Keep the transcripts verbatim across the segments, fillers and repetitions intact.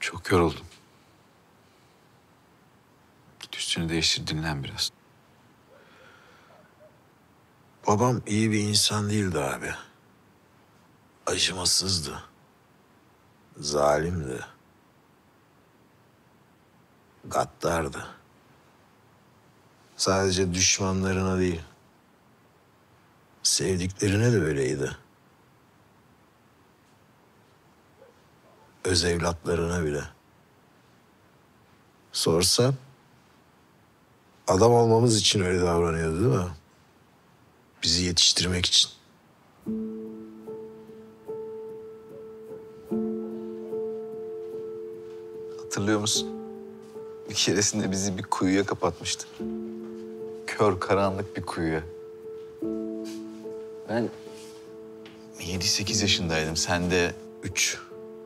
Çok yoruldum. Git üstünü değiştir, dinlen biraz. Babam iyi bir insan değildi abi. Acımasızdı. Zalimdi. Gaddardı. Sadece düşmanlarına değil, sevdiklerine de öyleydi. Öz evlatlarına bile. Sorsam, adam olmamız için öyle davranıyordu değil mi? Bizi yetiştirmek için. Hatırlıyor musun? Bir keresinde bizi bir kuyuya kapatmıştı. Kör karanlık bir kuyuya. Ben yedi sekiz yaşındaydım. Sen de üç.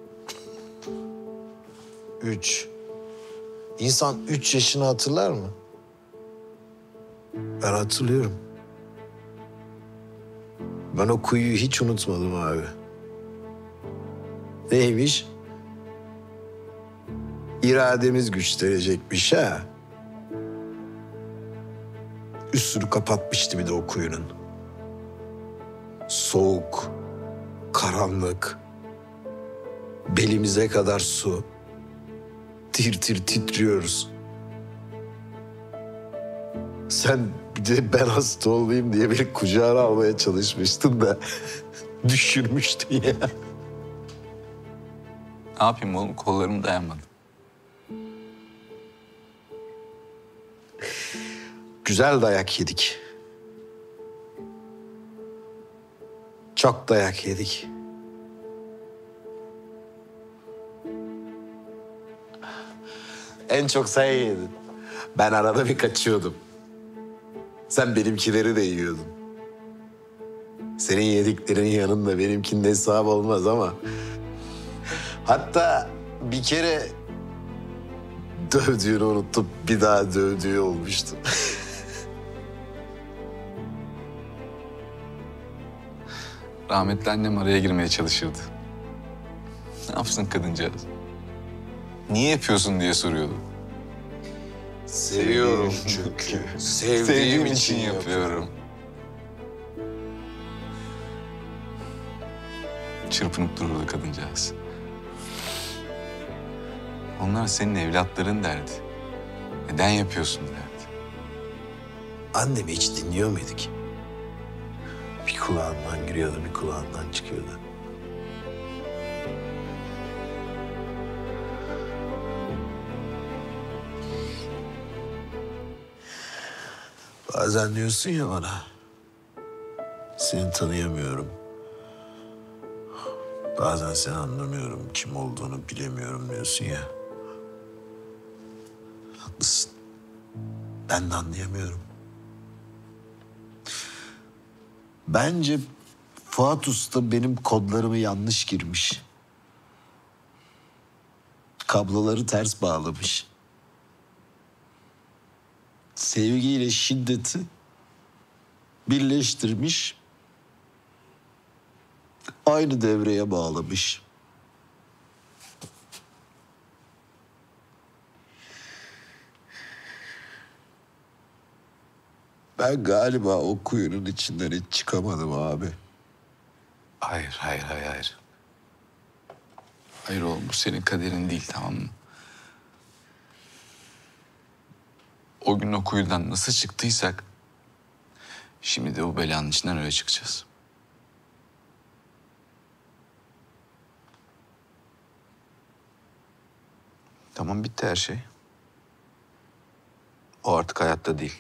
Üç. İnsan üç yaşını hatırlar mı? Ben hatırlıyorum. Ben o kuyuyu hiç unutmadım abi. Neymiş? İrademiz güçlenecekmiş ha. Üstünü kapatmıştı bir de o kuyunun. Soğuk, karanlık, belimize kadar su. Tir tir titriyoruz. Sen bir de ben hasta olmayayım diye beni kucağına almaya çalışmıştın da düşürmüştün ya. Ne yapayım oğlum? Kollarım dayanmadı. Güzel dayak yedik. Çok dayak yedik. En çok sen yedin. Ben arada bir kaçıyordum. Sen benimkileri de yiyordun. Senin yediklerin yanında benimkinin hesabı olmaz ama... Hatta bir kere dövdüğünü unutup bir daha dövdüğü olmuştu. Rahmetli annem araya girmeye çalışırdı. Ne yapsın kadıncağız? Niye yapıyorsun diye soruyordu. Seviyorum çünkü. Sevdiğim, Sevdiğim için için yapıyorum. Çırpınıp dururdu kadıncağız. Onlar senin evlatların derdi. Neden yapıyorsun derdi. Annemi hiç dinliyor muyduk? Bir kulağından giriyordu, bir kulağından çıkıyordu. Bazen diyorsun ya bana, seni tanıyamıyorum. Bazen seni anlamıyorum, kim olduğunu bilemiyorum diyorsun ya. Haklısın. Ben de anlayamıyorum. Bence Fuat Usta benim kodlarımı yanlış girmiş. Kabloları ters bağlamış. Sevgiyle şiddeti birleştirmiş. Aynı devreye bağlamış. Ben galiba o kuyunun içinden hiç çıkamadım abi. Hayır, hayır, hayır, hayır. Hayır oğlum, bu senin kaderin değil, tamam mı? O gün o kuyudan nasıl çıktıysak... şimdi de bu belanın içinden öyle çıkacağız. Tamam, bitti her şey. O artık hayatta değil.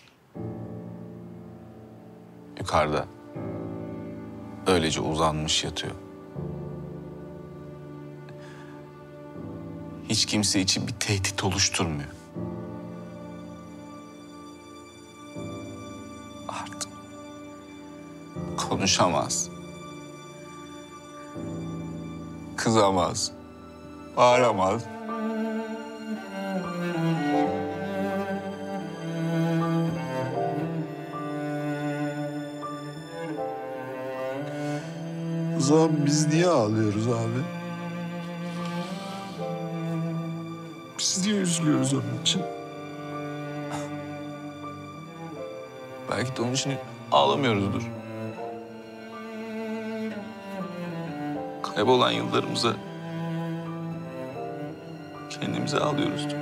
Yukarıda. Öylece uzanmış yatıyor. Hiç kimse için bir tehdit oluşturmuyor. Artık konuşamaz. Kızamaz. Bağıramaz. O zaman biz niye ağlıyoruz abi? edeceğiz diye üzülüyoruz onun için. Belki de onun için ağlamıyoruzdur. Kaybolan yıllarımıza kendimize ağlıyoruzdur.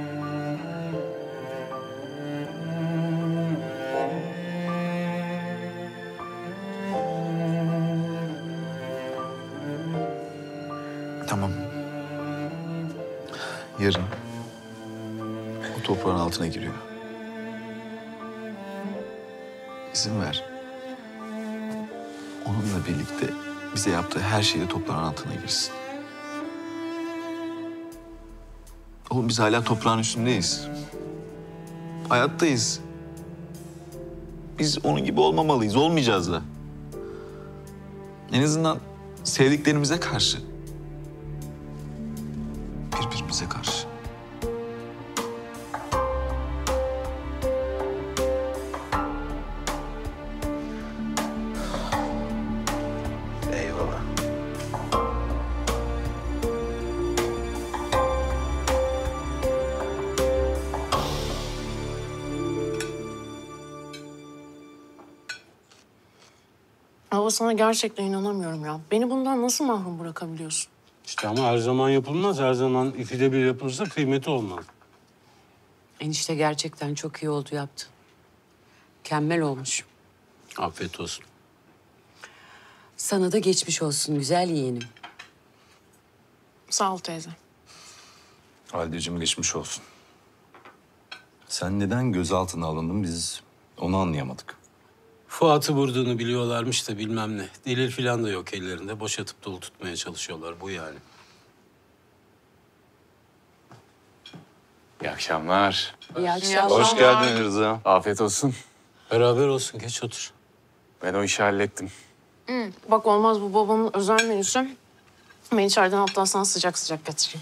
Tamam. Yarın o toprağın altına giriyor. İzin ver. Onunla birlikte bize yaptığı her şeyi toprağın altına girsin. Oğlum biz hala toprağın üstündeyiz. Hayattayız. Biz onun gibi olmamalıyız, olmayacağız da. En azından sevdiklerimize karşı. Birbirimize karşı. Eyvallah. Ama sana gerçekten inanamıyorum ya. Beni bundan nasıl mahrum bırakabiliyorsun? İşte ama her zaman yapılmaz. Her zaman ikide bir yapılırsa kıymeti olmaz. Enişte gerçekten çok iyi oldu yaptın. Mükemmel olmuş. Afiyet olsun. Sana da geçmiş olsun güzel yeğenim. Sağ ol teyze. Haldeciğim geçmiş olsun. Sen neden gözaltına alındın biz onu anlayamadık. Fuat'ı vurduğunu biliyorlarmış da bilmem ne. Delil falan da yok ellerinde. Boşatıp dolu tutmaya çalışıyorlar. Bu yani. İyi akşamlar. İyi akşamlar. Hoş geldin Rıza. Afiyet olsun. Beraber olsun geç otur. Ben o işi hallettim. Hı, bak olmaz bu babamın özel menüsü. Ben içeriden hatta sana sıcak sıcak getireyim.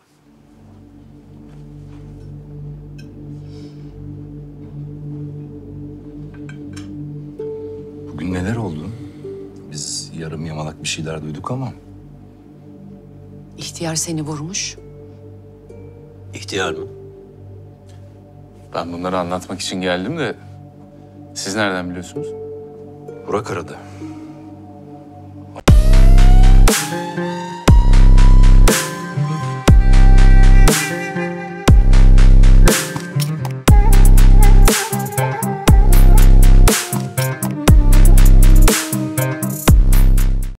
Bugün neler oldu? Biz yarım yamalak bir şeyler duyduk ama İhtiyar seni vurmuş. İhtiyar mı? Ben bunları anlatmak için geldim de siz nereden biliyorsunuz? Burak aradı.